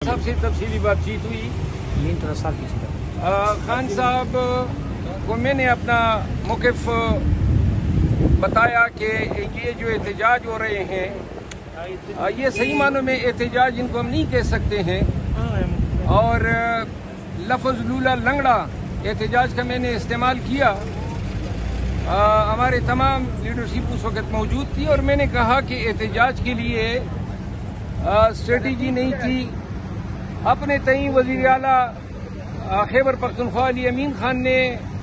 صاحب سے تفصیلی بات چیت ہوئی. خان صاحب کو میں نے اپنا موقف بتایا کہ یہ جو احتجاج ہو رہے ہیں یہ صحیح معنوں میں احتجاج ان کو ہم نہیں کہہ سکتے ہیں، اور لفظ لولا لنگڑا احتجاج کا میں نے استعمال کیا. ہمارے تمام لیڈرشپ اس وقت موجود تھی اور میں نے کہا کہ احتجاج کے لیے اسٹریٹجی نہیں تھی. اپنے تئیں وزیر اعلیٰ خیبر پختونخوا علی امین خان نے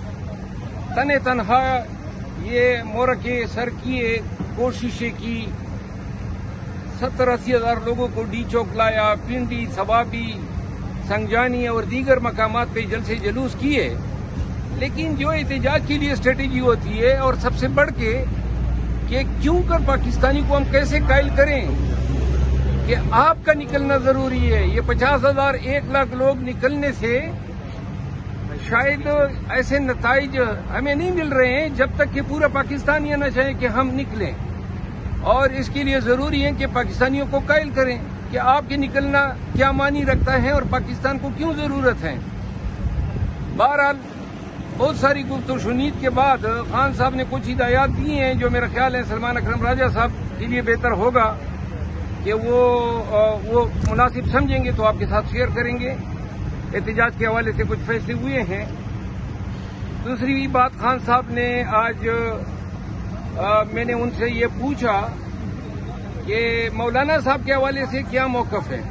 تنہا یہ مورکے سر کیے، کوششیں کی، 70-80 ہزار لوگوں کو ڈی چوک لایا، پنڈی، ثوابی، سنگجانی اور دیگر مقامات پہ جلسے جلوس کیے. لیکن جو احتجاج کے لیے اسٹریٹجی ہوتی ہے، اور سب سے بڑھ کے کہ کیوں کر پاکستانی کو ہم کیسے قائل کریں کہ آپ کا نکلنا ضروری ہے. یہ 50,000 1,00,000 لوگ نکلنے سے شاید ایسے نتائج ہمیں نہیں مل رہے ہیں جب تک کہ پورا پاکستان یہ نہ چاہے کہ ہم نکلیں. اور اس کے لیے ضروری ہے کہ پاکستانیوں کو قائل کریں کہ آپ کے نکلنا کیا معنی رکھتا ہے اور پاکستان کو کیوں ضرورت ہے. بہرحال بہت ساری گفت و شنید کے بعد خان صاحب نے کچھ ہدایات دی ہیں جو میرا خیال ہے سلمان اکرم راجہ صاحب کے لیے بہتر ہوگا کہ وہ مناسب سمجھیں گے تو آپ کے ساتھ شیئر کریں گے. احتجاج کے حوالے سے کچھ فیصلے ہوئے ہیں. دوسری بات، خان صاحب نے آج میں نے ان سے یہ پوچھا کہ مولانا صاحب کے حوالے سے کیا موقف ہے،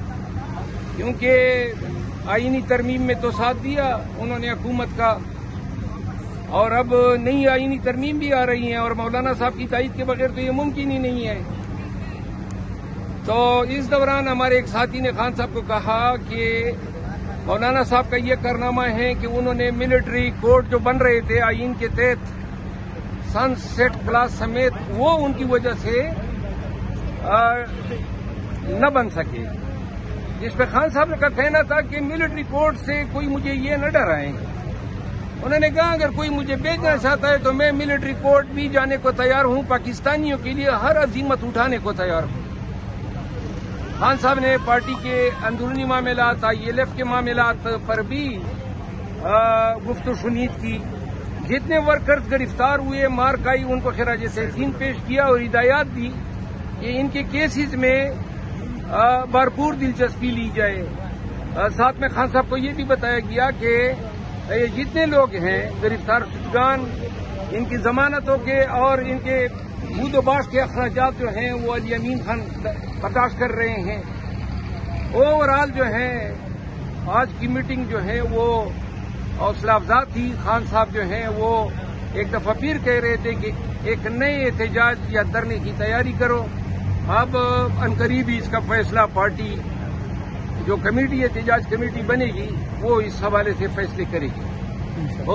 کیونکہ آئینی ترمیم میں تو ساتھ دیا انہوں نے حکومت کا، اور اب نئی آئینی ترمیم بھی آ رہی ہیں اور مولانا صاحب کی تائید کے بغیر تو یہ ممکن ہی نہیں ہے. تو اس دوران ہمارے ایک ساتھی نے خان صاحب کو کہا کہ مولانا صاحب کا یہ کارنامہ ہے کہ انہوں نے ملٹری کوڈ جو بن رہے تھے آئین کے تحت سن سیٹ کلاس سمیت، وہ ان کی وجہ سے نہ بن سکے. جس پہ خان صاحب کا کہنا تھا کہ ملٹری کوڈ سے کوئی مجھے یہ نہ ڈرائیں. انہوں نے کہا اگر کوئی مجھے بیچنا چاہتا ہے تو میں ملٹری کوڈ بھی جانے کو تیار ہوں، پاکستانیوں کے لیے ہر عزیمت اٹھانے کو تیار ہوں. خان صاحب نے پارٹی کے اندرونی معاملات، ILF کے معاملات پر بھی گفت و شنید کی. جتنے ورکرز گرفتار ہوئے، مار کھائی، ان کو خراج تحسین پیش کیا اور ہدایات دی کہ ان کے کیسز میں بھرپور دلچسپی لی جائے. ساتھ میں خان صاحب کو یہ بھی بتایا گیا کہ جتنے لوگ ہیں گرفتار شدگان، ان کی ضمانتوں کے اور ان کے بود و باش کے اخراجات جو ہیں وہ علی امین خان برداشت کر رہے ہیں. اوورآل جو ہے آج کی میٹنگ جو ہے وہ حوصلہ افزا تھی. خان صاحب جو ہیں وہ ایک دفعہ پھر کہہ رہے تھے کہ ایک نئے احتجاج یا دھرنے کی تیاری کرو. اب عنقریب ہی اس کا فیصلہ پارٹی جو کمیٹی احتجاج کمیٹی بنے گی وہ اس حوالے سے فیصلے کرے گی.